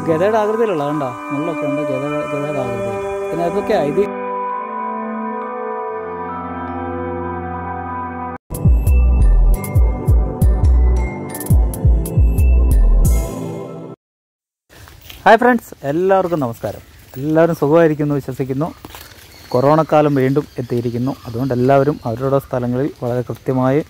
ഗതയുടെ ആകൃതിയിലുള്ള കണ്ടോ, മുള്ളൊക്കെ ഉണ്ട് ഗതയുടെ ആകൃതിയിൽ. പിന്നെ അതൊക്കെയാ ഇത്. ഹായ് ഫ്രണ്ട്സ്, എല്ലാവർക്കും നമസ്കാരം. എല്ലാവരും സുഖമായിരിക്കുന്നു വിശ്വസിക്കുന്നു. കൊറോണക്കാലം വീണ്ടും എത്തിയിരിക്കുന്നു. അതുകൊണ്ട് എല്ലാവരും അവരുടെ സ്ഥലങ്ങളിൽ വളരെ കൃത്യമായി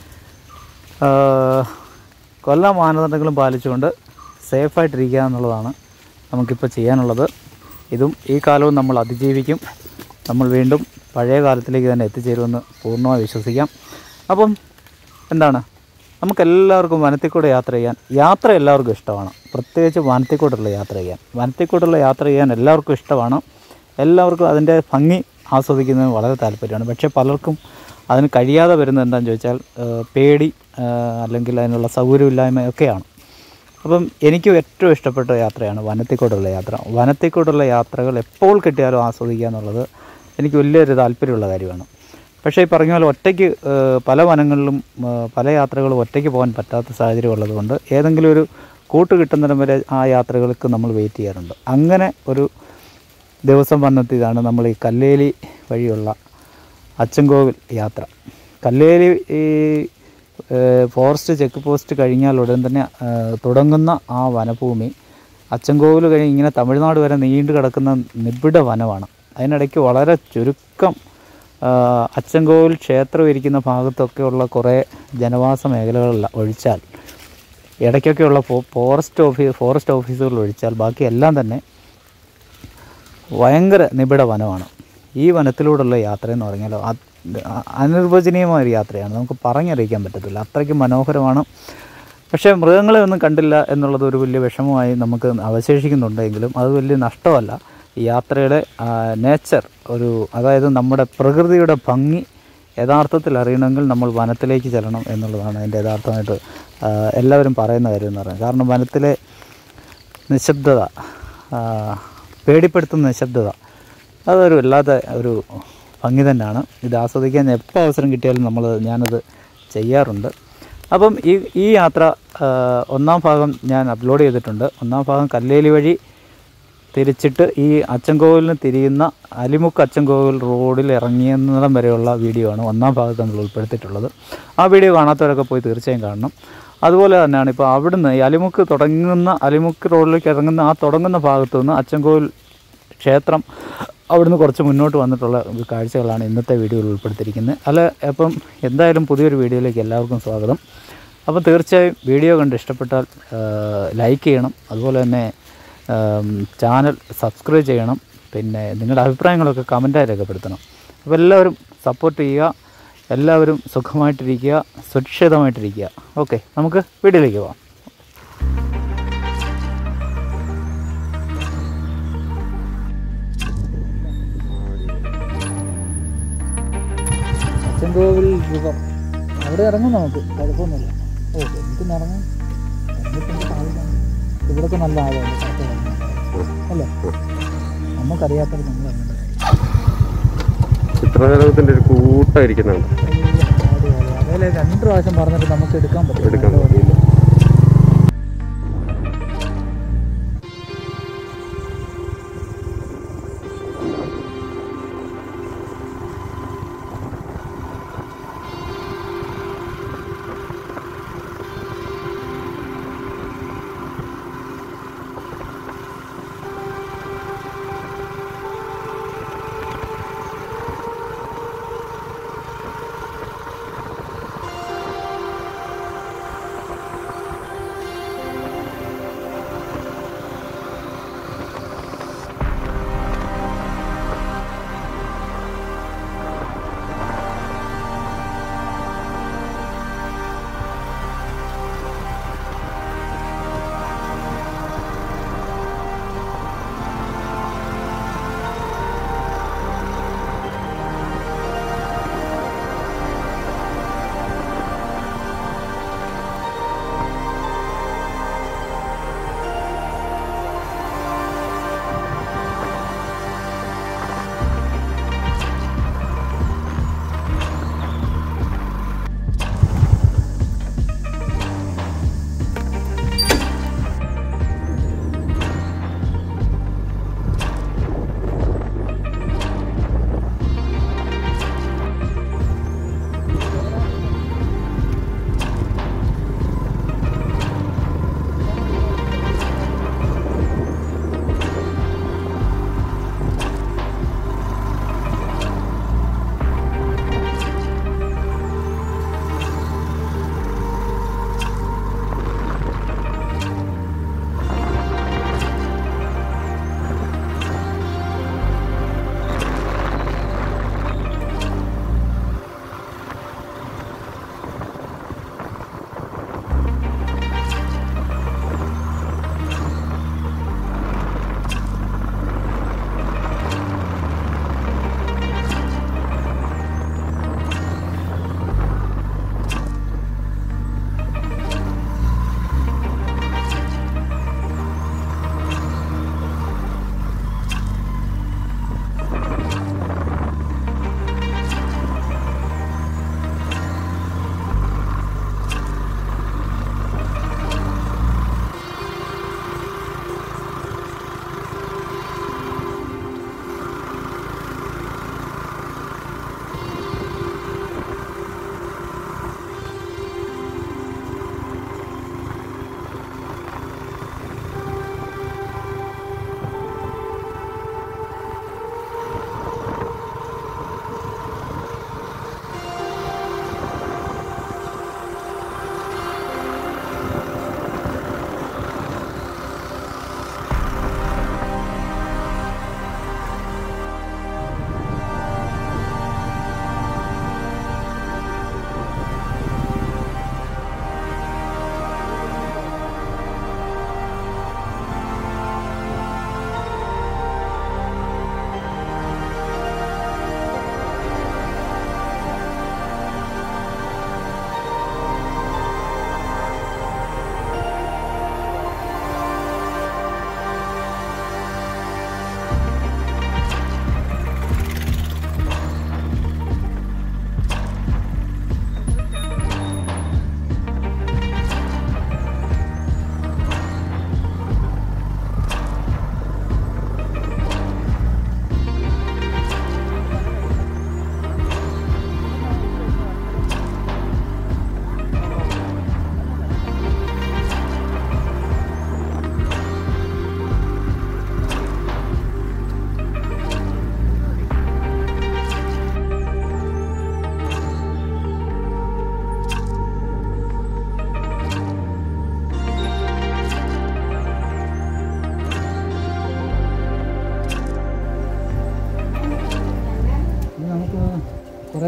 കൊല്ല മാനദണ്ഡങ്ങളും പാലിച്ചുകൊണ്ട് സേഫായിട്ടിരിക്കുക എന്നുള്ളതാണ് നമുക്കിപ്പോൾ ചെയ്യാനുള്ളത്. ഈ കാലവും നമ്മൾ അതിജീവിക്കും. നമ്മൾ വീണ്ടും പഴയ കാലത്തിലേക്ക് തന്നെ എത്തിച്ചേരുമെന്ന് പൂർണ്ണമായി വിശ്വസിക്കാം. അപ്പം എന്താണ്, നമുക്കെല്ലാവർക്കും വനത്തിൽക്കൂടെ യാത്ര എല്ലാവർക്കും ഇഷ്ടമാണ്. പ്രത്യേകിച്ച് വനത്തിൽക്കൂടുള്ള യാത്ര ചെയ്യാൻ എല്ലാവർക്കും ഇഷ്ടമാണ്. എല്ലാവർക്കും അതിൻ്റെ ഭംഗി ആസ്വദിക്കുന്നതിന് വളരെ താല്പര്യമാണ്. പക്ഷേ പലർക്കും അതിന് കഴിയാതെ വരുന്നത് എന്താണെന്ന് ചോദിച്ചാൽ പേടി അല്ലെങ്കിൽ അതിനുള്ള സൗകര്യമില്ലായ്മയൊക്കെയാണ്. അപ്പം എനിക്ക് ഏറ്റവും ഇഷ്ടപ്പെട്ട യാത്രയാണ് വനത്തിൽക്കൂടുള്ള യാത്രകൾ എപ്പോൾ കിട്ടിയാലും ആസ്വദിക്കുക എന്നുള്ളത് എനിക്ക് വലിയൊരു താല്പര്യമുള്ള കാര്യമാണ്. പക്ഷേ ഈ പറഞ്ഞ പോലെ ഒറ്റയ്ക്ക് പല വനങ്ങളിലും പല യാത്രകളും ഒറ്റയ്ക്ക് പോകാൻ പറ്റാത്ത സാഹചര്യം ഉള്ളതുകൊണ്ട് ഏതെങ്കിലും ഒരു കൂട്ട് കിട്ടുന്നിടം വരെ ആ യാത്രകൾക്ക് നമ്മൾ വെയിറ്റ് ചെയ്യാറുണ്ട്. അങ്ങനെ ഒരു ദിവസം വന്നെത്തിയതാണ് നമ്മൾ ഈ കല്ലേലി വഴിയുള്ള അച്ചൻകോവിൽ യാത്ര. കല്ലേലി ഈ ഫോറസ്റ്റ് ചെക്ക് പോസ്റ്റ് കഴിഞ്ഞാൽ ഉടൻ തന്നെ തുടങ്ങുന്ന ആ വനഭൂമി അച്ചൻകോവിൽ കഴിഞ്ഞ് ഇങ്ങനെ തമിഴ്നാട് വരെ നീണ്ടു കിടക്കുന്ന നിബിഡ വനമാണ്. അതിനിടയ്ക്ക് വളരെ ചുരുക്കം അച്ചൻകോവിൽ ക്ഷേത്രം ഇരിക്കുന്ന ഭാഗത്തൊക്കെയുള്ള കുറേ ജനവാസ മേഖലകളിൽ ഒഴിച്ചാൽ, ഇടയ്ക്കൊക്കെയുള്ള ഫോറസ്റ്റ് ഓഫീസുകൾ ഒഴിച്ചാൽ ബാക്കി എല്ലാം തന്നെ ഭയങ്കര നിബിഡ വനമാണ്. ഈ വനത്തിലൂടെയുള്ള യാത്രയെന്ന് പറഞ്ഞാൽ അനിർവചനീയമായൊരു യാത്രയാണ്. നമുക്ക് പറഞ്ഞറിയിക്കാൻ പറ്റത്തില്ല, അത്രയ്ക്ക് മനോഹരമാണ്. പക്ഷേ മൃഗങ്ങളെ ഒന്നും കണ്ടില്ല എന്നുള്ളത് ഒരു വലിയ വിഷമമായി നമുക്ക് അവശേഷിക്കുന്നുണ്ടെങ്കിലും അത് വലിയ നഷ്ടമല്ല. ഈ യാത്രയുടെ നേച്ചർ അതായത് നമ്മുടെ പ്രകൃതിയുടെ ഭംഗി യഥാർത്ഥത്തിൽ അറിയണമെങ്കിൽ നമ്മൾ വനത്തിലേക്ക് ചെല്ലണം എന്നുള്ളതാണ് അതിൻ്റെ യഥാർത്ഥമായിട്ട് എല്ലാവരും പറയുന്ന കാര്യം എന്ന് പറയുന്നത്. കാരണം വനത്തിലെ നിശബ്ദത, പേടിപ്പെടുത്തുന്ന നിശബ്ദത, അതൊരു വല്ലാത്ത ഒരു ഭംഗി തന്നെയാണ്. ഇത് ആസ്വദിക്കാൻ എപ്പോൾ അവസരം കിട്ടിയാലും ഞാനത് ചെയ്യാറുണ്ട്. അപ്പം ഈ യാത്ര ഒന്നാം ഭാഗം ഞാൻ അപ്ലോഡ് ചെയ്തിട്ടുണ്ട്. ഒന്നാം ഭാഗം കല്ലേലി വഴി തിരിച്ചിട്ട് ഈ അച്ചൻകോവിലിന് തിരിയുന്ന അലിമുക്ക് അച്ചൻകോവിൽ റോഡിൽ ഇറങ്ങിയെന്നിടം വരെയുള്ള വീഡിയോ ആണ് ഒന്നാം ഭാഗത്ത് നമ്മൾ ഉൾപ്പെടുത്തിയിട്ടുള്ളത്. ആ വീഡിയോ കാണാത്തവരൊക്കെ പോയി തീർച്ചയായും കാണണം. അതുപോലെ തന്നെയാണ് ഇപ്പോൾ അവിടുന്ന് ഈ അലിമുക്ക് റോഡിലേക്ക് ഇറങ്ങുന്ന ആ തുടങ്ങുന്ന ഭാഗത്തു നിന്ന് അച്ചൻകോവിൽ ക്ഷേത്രം അവിടുന്ന് കുറച്ച് മുന്നോട്ട് വന്നിട്ടുള്ള കാഴ്ചകളാണ് ഇന്നത്തെ വീഡിയോയിൽ ഉൾപ്പെടുത്തിയിരിക്കുന്നത്. അപ്പം എന്തായാലും പുതിയൊരു വീഡിയോയിലേക്ക് എല്ലാവർക്കും സ്വാഗതം. അപ്പോൾ തീർച്ചയായും വീഡിയോ കണ്ട് ഇഷ്ടപ്പെട്ടാൽ ലൈക്ക് ചെയ്യണം. അതുപോലെ തന്നെ ചാനൽ സബ്സ്ക്രൈബ് ചെയ്യണം. പിന്നെ നിങ്ങളുടെ അഭിപ്രായങ്ങളൊക്കെ കമൻറ്റായി രേഖപ്പെടുത്തണം. അപ്പോൾ എല്ലാവരും സപ്പോർട്ട് ചെയ്യുക. എല്ലാവരും സുഖമായിട്ടിരിക്കുക, സുരക്ഷിതമായിട്ടിരിക്കുക. ഓക്കെ, നമുക്ക് വീഡിയോയിലേക്ക് പോകാം. അച്ചൻകോവിൽ റിവർ അവിടെ ഇറങ്ങും, നമുക്ക് കുഴപ്പമൊന്നുമില്ല. ഓക്കെ, എനിക്കൊന്ന് ഇറങ്ങാം. ഇവിടൊക്കെ നല്ല ആഴമാണ് അല്ലേ? നമുക്കറിയാത്തത് നമ്മൾ ചിത്രജലത്തിന്റെ ഒരു കൂട്ടായിരിക്കുന്നുണ്ട്. അതേലെ 2 പ്രാവശ്യം പറഞ്ഞിട്ട് നമുക്ക് എടുക്കാൻ പറ്റില്ല.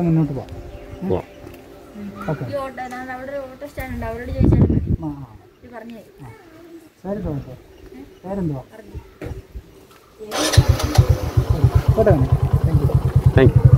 മുന്നോട്ട് പോവാം. ഓക്കെ, പേരെന്തുവാ? പേരെന്തുവാ? പോട്ടെ. Thank you.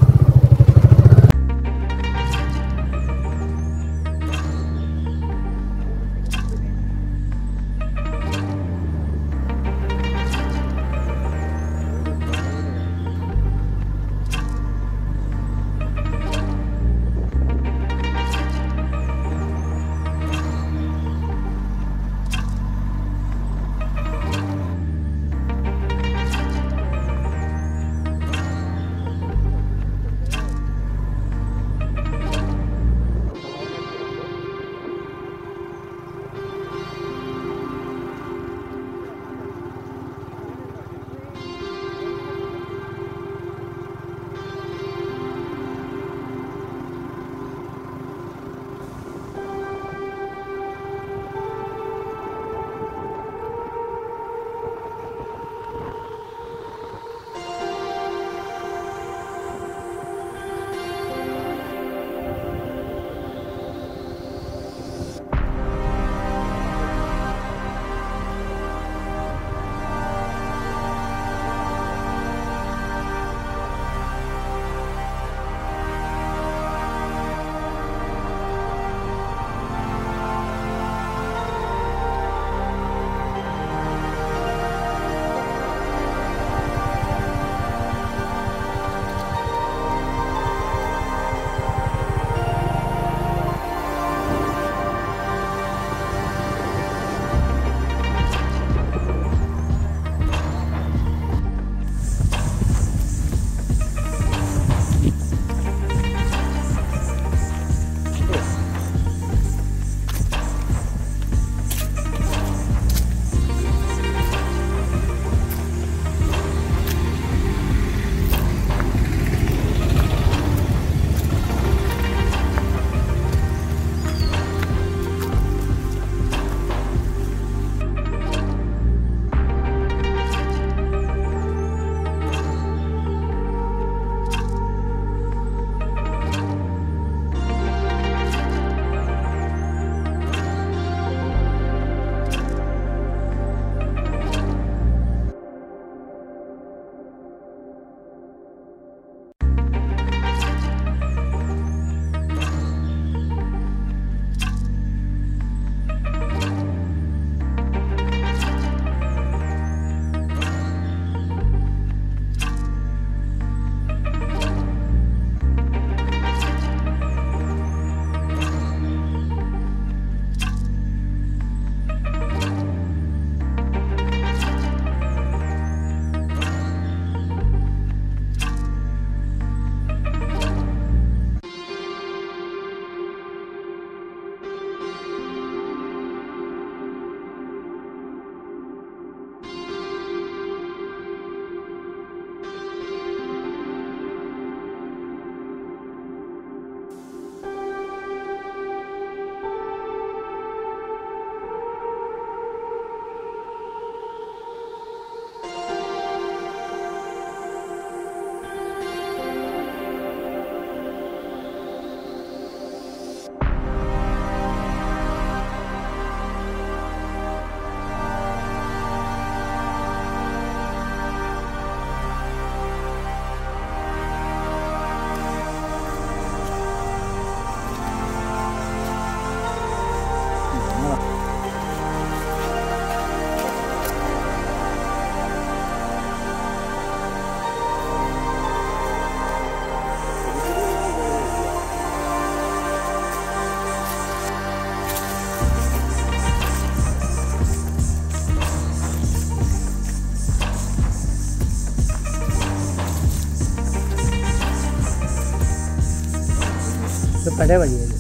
പഴയ വഴിയായത്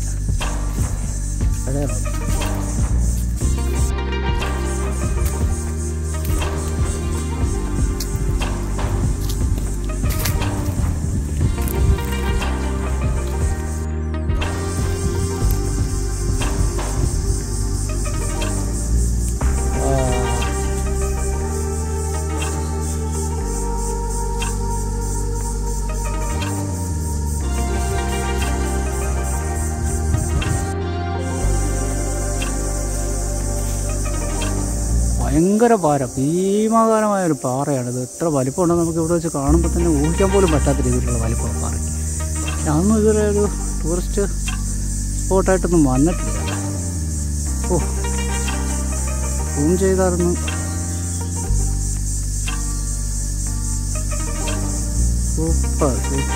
പഴയ റോഡ്. ഭയങ്കര പാറ, ഭീമാകാരമായൊരു പാറയാണിത്. ഇത്ര വലിപ്പമുണ്ടെന്ന് നമുക്ക് ഇവിടെ വെച്ച് കാണുമ്പോൾ തന്നെ ഊഹിക്കാൻ പോലും പറ്റാത്ത രീതിയിലുള്ള വലിപ്പമുള്ള പാറ. അതൊന്നും ഇതുവരെ ഒരു ടൂറിസ്റ്റ് സ്പോട്ടായിട്ടൊന്നും വന്നിട്ടില്ല. ഓ, സൂം ചെയ്തായിരുന്നു. Super super.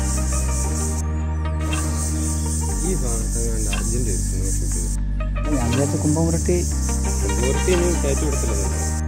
ഞാൻ വിചാരിച്ച കുംഭമുരുട്ടി കയറ്റി കൊടുത്തില്ല.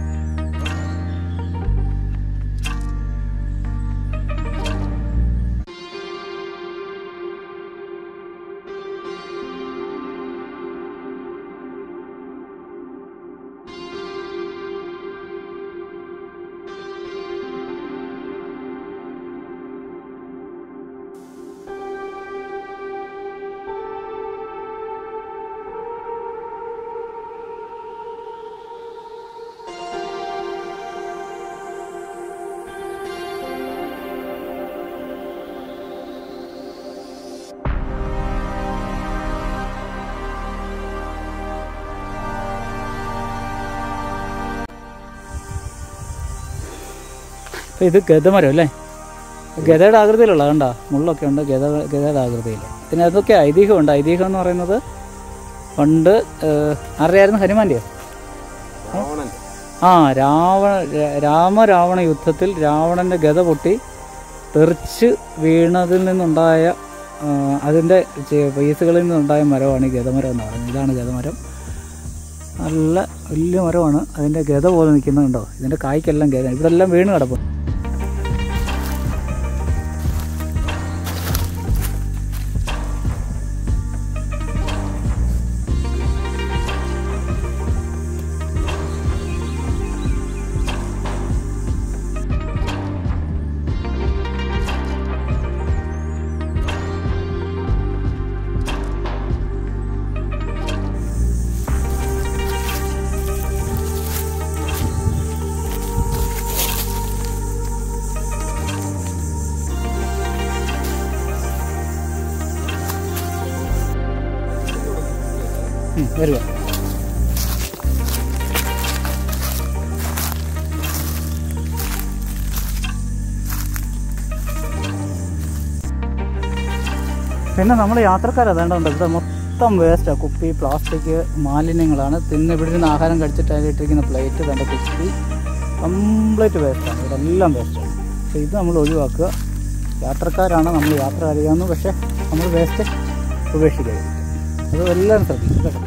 അപ്പോൾ ഇത് ഗതമരം അല്ലേ? ഗതയുടെ ആകൃതിയിലുള്ള കണ്ട മുള്ളൊക്കെ ഉണ്ട്. ഗതയുടെ ആകൃതിയിൽ. പിന്നെ അതൊക്കെ ഐതിഹ്യമുണ്ട്. ഐതിഹ്യം എന്ന് പറയുന്നത് പണ്ട് ആരുടെയായിരുന്നു? ഹനുമാൻ്റെയോ? ആ, രാമരാവണ യുദ്ധത്തിൽ രാവണൻ്റെ ഗത പൊട്ടി തെറിച്ച് വീണതിൽ നിന്നുണ്ടായ അതിൻ്റെ പീസുകളിൽ നിന്നുണ്ടായ മരമാണ് ഈ ഗതമരം എന്ന് പറയുന്നത്. ഇതാണ് ഗതമരം. നല്ല വലിയ മരമാണ്. അതിൻ്റെ ഗത പോലെ നിൽക്കുന്നുണ്ടോ? ഇതിൻ്റെ കായ്ക്കെല്ലാം ഗത. ഇവിടെ എല്ലാം വീണ് കിടപ്പും. വരിക. പിന്നെ നമ്മൾ യാത്രക്കാരതേണ്ടതുണ്ട്. ഇവിടെ മൊത്തം വേസ്റ്റാണ്. കുപ്പി, പ്ലാസ്റ്റിക്, മാലിന്യങ്ങളാണ്. ഇവിടെ നിന്ന് ആഹാരം കഴിച്ചിട്ട് അതിലിട്ടിരിക്കുന്ന പ്ലേറ്റ്, തൻ്റെ കുപ്പി കംപ്ലീറ്റ് വേസ്റ്റാണ്. ഇവിടെ എല്ലാം വേസ്റ്റാണ്. പക്ഷേ ഇത് നമ്മൾ ഒഴിവാക്കുക. യാത്രക്കാരാണ്, നമ്മൾ യാത്ര അറിയാവുന്നു. പക്ഷേ നമ്മൾ വേസ്റ്റ് ഉപേക്ഷിക്കരുത്. അത് എല്ലാവരും ശ്രദ്ധിക്കും കേട്ടോ.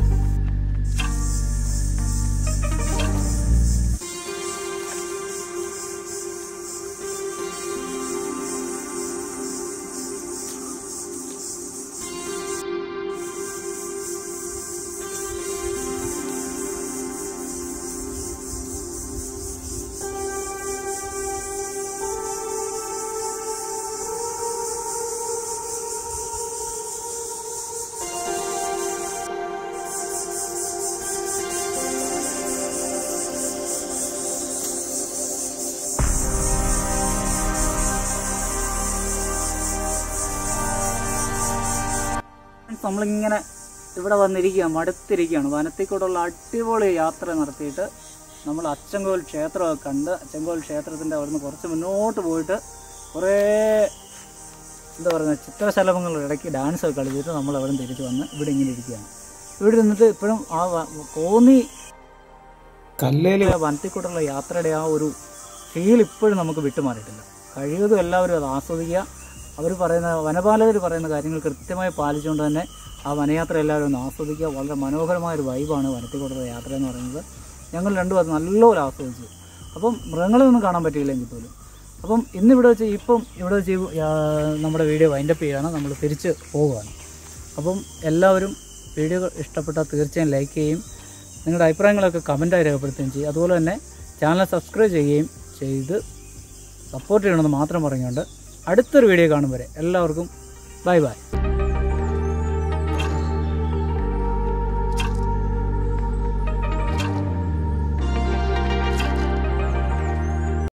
നമ്മളിങ്ങനെ ഇവിടെ വന്നിരിക്കുകയാണ്, മടുത്തിരിക്കുകയാണ്. വനത്തിൽ കൂടെയുള്ള അടിപൊളി യാത്ര നടത്തിയിട്ട് നമ്മൾ അച്ചൻകോവിൽ ക്ഷേത്രമൊക്കെ കണ്ട്, അച്ചൻകോവിൽ ക്ഷേത്രത്തിൻ്റെ അവിടുന്ന് കുറച്ച് മുന്നോട്ട് പോയിട്ട് കുറേ എന്താ പറയുക ചിത്രശലഭങ്ങളുടെ ഇടയ്ക്ക് ഡാൻസൊക്കെ കളിച്ചിട്ട് നമ്മൾ അവിടെ നിന്ന് തിരിച്ച് വന്ന് ഇവിടെ ഇങ്ങനെ ഇരിക്കുകയാണ്. ഇവിടെ നിന്നിട്ട് ഇപ്പോഴും ആ കോന്നി കല്ലേൽ വനത്തിൽ കൂടെയുള്ള യാത്രയുടെ ആ ഒരു ഫീൽ ഇപ്പോഴും നമുക്ക് വിട്ടുമാറിയിട്ടില്ല. കഴിവതും എല്ലാവരും അത് ആസ്വദിക്കുക. അവർ പറയുന്ന വനപാലകർ പറയുന്ന കാര്യങ്ങൾ കൃത്യമായി പാലിച്ചുകൊണ്ട് തന്നെ ആ വനയാത്ര എല്ലാവരും ഒന്ന് ആസ്വദിക്കുക. വളരെ മനോഹരമായൊരു വൈബാണ് വനത്തിൽ കൂടെയുള്ള യാത്ര എന്ന് പറയുന്നത്. ഞങ്ങൾ രണ്ടും അത് നല്ലപോലെ ആസ്വദിച്ചു. അപ്പം മൃഗങ്ങളെയൊന്നും കാണാൻ പറ്റിയില്ലെങ്കിൽ പോലും. അപ്പം ഇന്നിവിടെ വെച്ച് ഇവിടെ വെച്ച് നമ്മുടെ വീഡിയോ വൈൻഡപ്പ് ചെയ്യുകയാണ്. നമ്മൾ തിരിച്ച് പോവുകയാണ്. അപ്പം എല്ലാവരും വീഡിയോ ഇഷ്ടപ്പെട്ടാൽ തീർച്ചയായും ലൈക്ക് ചെയ്യുകയും നിങ്ങളുടെ അഭിപ്രായങ്ങളൊക്കെ കമൻറ്റായി രേഖപ്പെടുത്തുകയും ചെയ്യും. അതുപോലെ തന്നെ ചാനൽ സബ്സ്ക്രൈബ് ചെയ്യുകയും ചെയ്ത് സപ്പോർട്ട് ചെയ്യണമെന്ന് മാത്രം പറഞ്ഞുകൊണ്ട് അടുത്തൊരു വീഡിയോ കാണും വരെ എല്ലാവർക്കും ബൈ ബൈ.